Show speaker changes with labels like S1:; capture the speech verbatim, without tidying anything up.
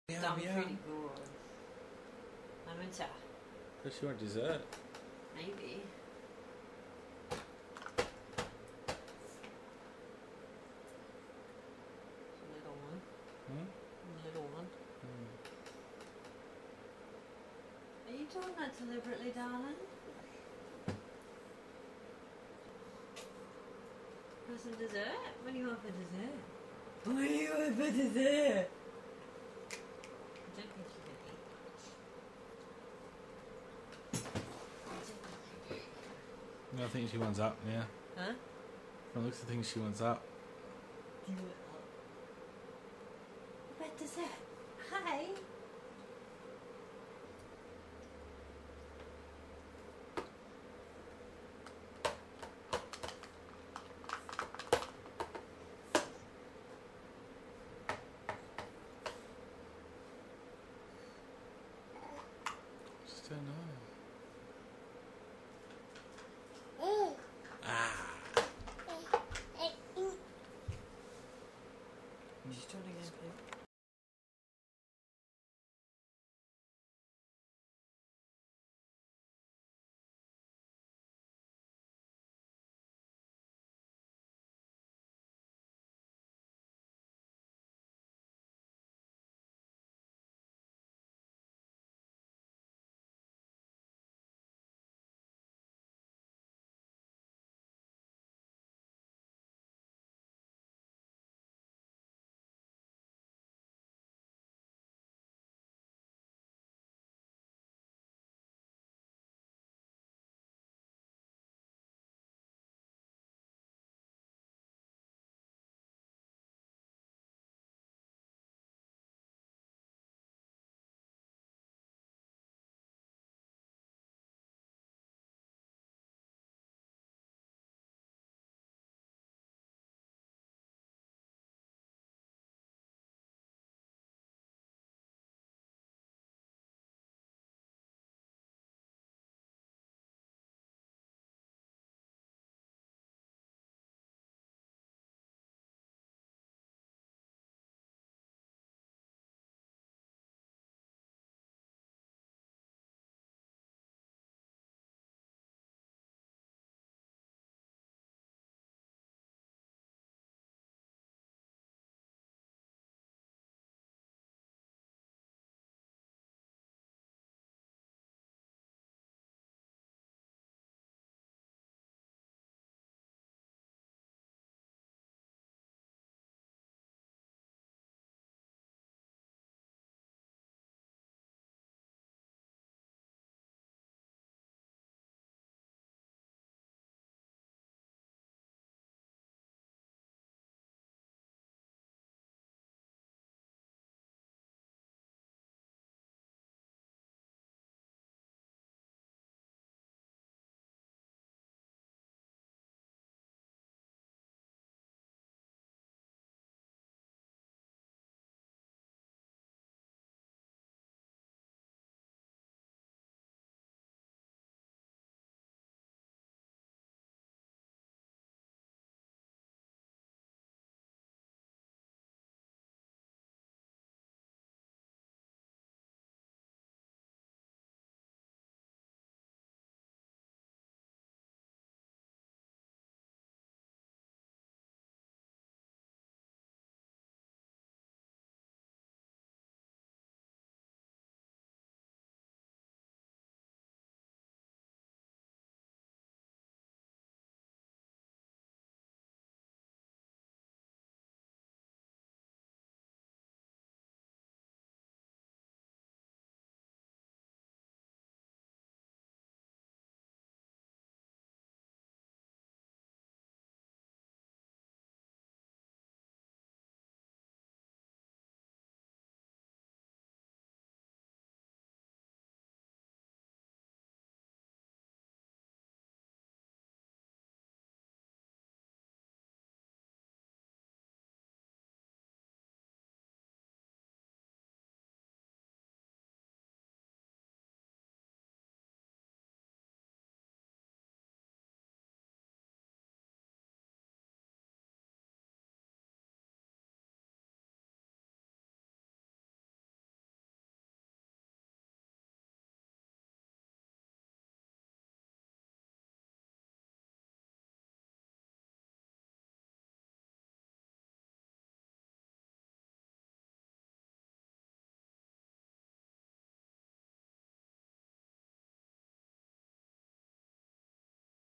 S1: Yeah,
S2: Sounds
S1: yeah.
S2: pretty good. I'm into
S1: Does she want dessert?
S2: maybe. Little one.
S1: Hmm?
S2: Little one.
S1: Hmm.
S2: Are you doing that deliberately, darling? Want some dessert? What do you want for dessert? What do you want for dessert? I don't think you can eat much.
S1: No, I think she wants up, yeah.
S2: Huh?
S1: From the looks of things, she wants up.
S2: Do you want up? What about dessert?